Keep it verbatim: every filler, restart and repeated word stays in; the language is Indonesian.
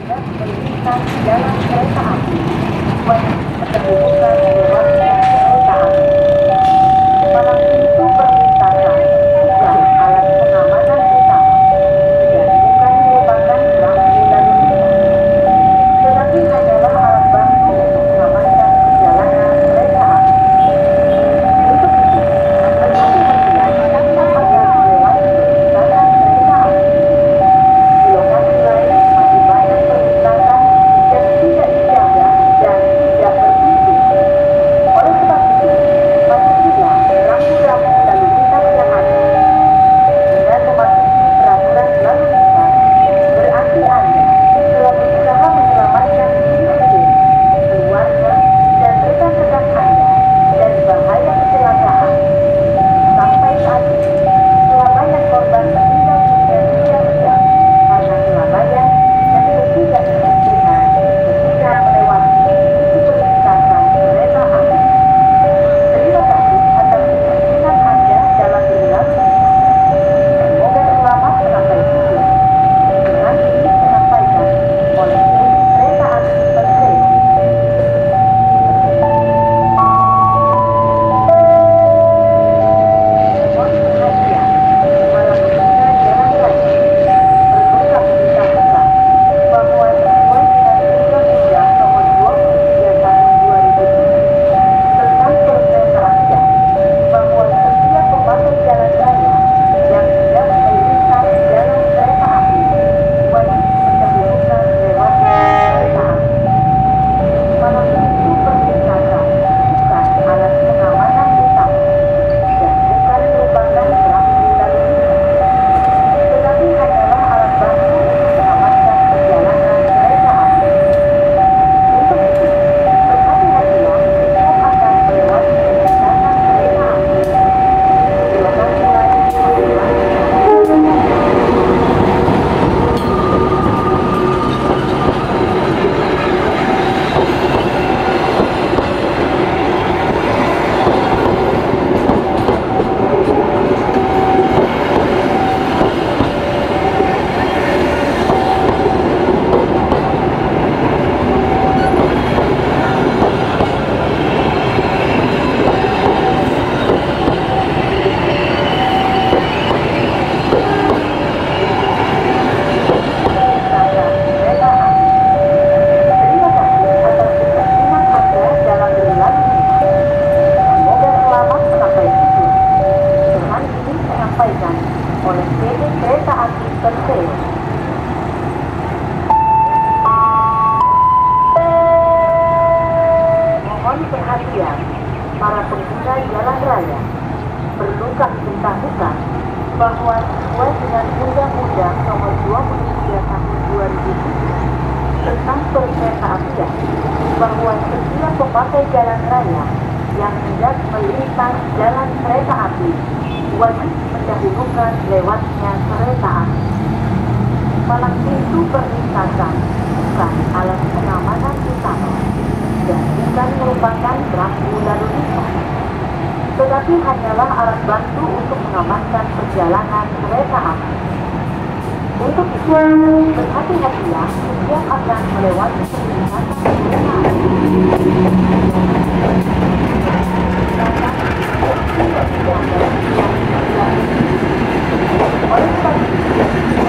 hendak melintasi jalan kereta api, wajib keterbukaan lewatnya kereta api. Palang pintu perlintasan bukan alat pengamanan utama dan bukan merupakan rambu lalu lintas, tetapi hanyalah alat bantu untuk mengamankan perjalanan kereta api. Untuk itu, berhati-hatilah tanpa akan melewati perlintasan kereta api. Di lokasi lain masih banyak perlintasan yang tidak dijaga dan tidak berfungsi. Oleh sebab itu, patuhilah rambu-rambu lalu lintas yang ada. Dengan mematuhi peraturan lalu lintas, berarti Anda telah berusaha menyelamatkan diri sendiri, keluarga, dan rekan-rekan Anda dari bahaya kecelakaan. Sampai saat ini, telah banyak korban meninggal dunia sia-sia karena kelalaian dan ketidakdisiplinan ketika melewati pintu perlintasan kereta api. Terima kasih atas kedisiplinan Anda dalam berlalu lintas. Semoga selamat sampai tujuan. Dengan ini disampaikan oleh tim kereta api Persero. Mohon perhatian para pengguna jalan raya. Perlukan diberitahukan bahwa sesuai dengan Undang-Undang Nomor dua puluh tiga Tahun dua ribu tujuh tentang Perkereta Apian, bahwa setiap pemakai jalan raya yang hendak melintas jalan kereta api wajib mendahulukan lewatnya kereta api. Palang pintu perlintasan bukan alat pengamanan utama dan bukan merupakan rambu lalu lintas, tetapi hanyalah alat bantu untuk mengamankan perjalanan kereta api. Untuk itu, berhati-hatilah saat akan melewati perlintasan kereta api. Di lokasi lain masih banyak perlintasan kereta api. Terima kasih atas kedisiplinan Anda dalam berlalu lintas. Semoga selamat sampai tujuan. Dengan ini disampaikan oleh P D Kereta Api Persero. Mohon perhatian para pengguna jalan raya. Perlu kami beritahukan bahwa sesuai dengan Undang-Undang Nomor dua puluh tiga Tahun dua ribu tujuh tentang Perkereta Apian, bahwa setiap pemakai jalan raya yang hendak melintas jalan kereta api wajib mendahulukan lewatnya kereta api. Palang pintu perlintasan bukan alat pengamanan utama dan bukan merupakan rambu lalu lintas, tetapi hanyalah alat bantu untuk mengamankan perjalanan kereta api. Untuk itu, berhati-hatilah setiap akan melewati perlintasan kereta api. Oleh sebab itu,